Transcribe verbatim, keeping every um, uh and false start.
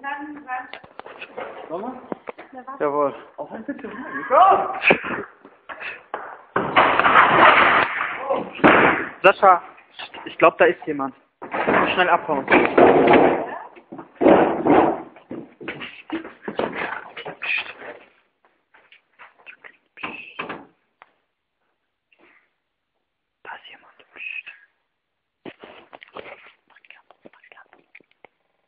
Und dann rein. Nochmal? Jawohl. Auf ein bisschen. Go! Sascha, ich glaube, da ist jemand. Schnell abhauen.